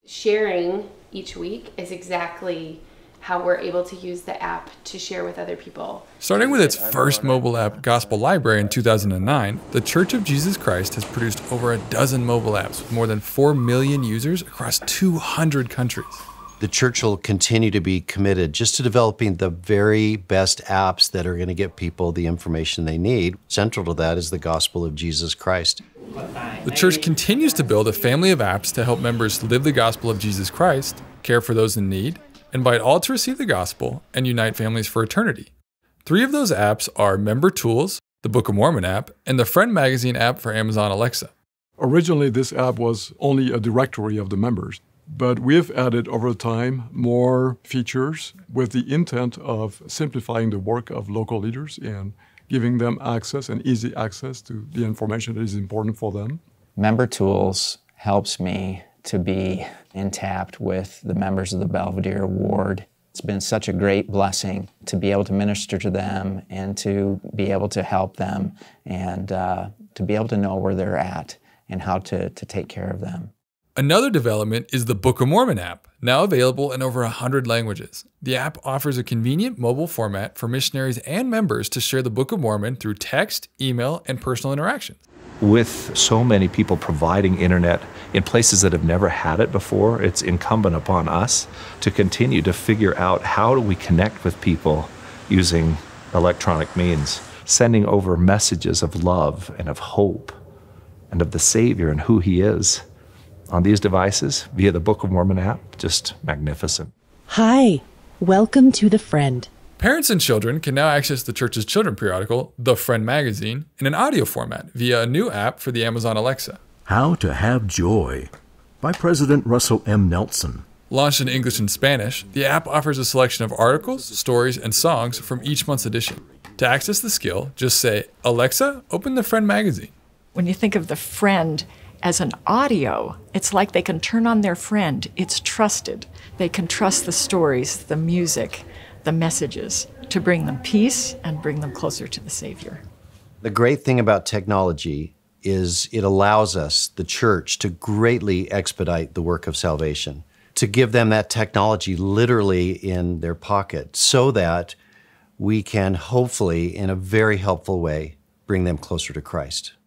Sharing each week is exactly how we're able to use the app to share with other people. Starting with its first mobile app, Gospel Library, in 2009, the Church of Jesus Christ has produced over a dozen mobile apps with more than 4 million users across 200 countries. The church will continue to be committed just to developing the very best apps that are going to get people the information they need. Central to that is the gospel of Jesus Christ. The church continues to build a family of apps to help members live the gospel of Jesus Christ, care for those in need, invite all to receive the gospel, and unite families for eternity. 3 of those apps are Member Tools, the Book of Mormon app, and the Friend Magazine app for Amazon Alexa. Originally, this app was only a directory of the members, but we have added over time more features with the intent of simplifying the work of local leaders and giving them access and easy access to the information that is important for them. Member Tools helps me to be in tap with the members of the Belvedere Ward. It's been such a great blessing to be able to minister to them and to be able to help them and to be able to know where they're at and how to take care of them. Another development is the Book of Mormon app, now available in over 100 languages. The app offers a convenient mobile format for missionaries and members to share the Book of Mormon through text, email, and personal interactions. With so many people providing internet in places that have never had it before, it's incumbent upon us to continue to figure out how do we connect with people using electronic means, sending over messages of love and of hope and of the Savior and who He is on these devices via the Book of Mormon app. Just magnificent. Hi, welcome to The Friend. Parents and children can now access the church's children's periodical, The Friend Magazine, in an audio format via a new app for the Amazon Alexa. How to Have Joy by President Russell M. Nelson. Launched in English and Spanish, the app offers a selection of articles, stories, and songs from each month's edition. To access the skill, just say, "Alexa, open The Friend Magazine." When you think of The Friend as an audio, it's like they can turn on their friend. It's trusted. They can trust the stories, the music, the messages to bring them peace and bring them closer to the Savior. The great thing about technology is it allows us, the church, to greatly expedite the work of salvation, to give them that technology literally in their pocket so that we can hopefully, in a very helpful way, bring them closer to Christ.